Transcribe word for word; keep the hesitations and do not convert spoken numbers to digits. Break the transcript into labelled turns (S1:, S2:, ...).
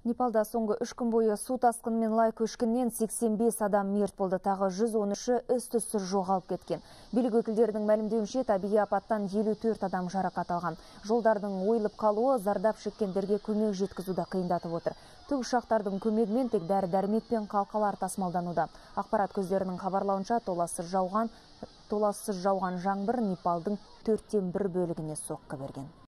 S1: Непалда соңғы үш күн бойы су тасқын мен лай көшкіннен сексен бес адам мерт болды, тағы жүз он үші із-түзсіз жоғалып кеткен. Билік өкілдерінің мәлімдеуінше табиғи апаттан елу төрт адам жарақат алған. Жолдардың ойылып қалуы зардап шеккендерге көмек жеткізуді қиындатып отыр. Тікұшақтардың көмегімен тек дәрі-дәрмек пен қалқалар тасымалдануда. Ақпарат көздерінің хабарлауынша толассыз жауған толассыз жауған жаңбыр Непалдың төрттен бір бөлігіне соққы берген.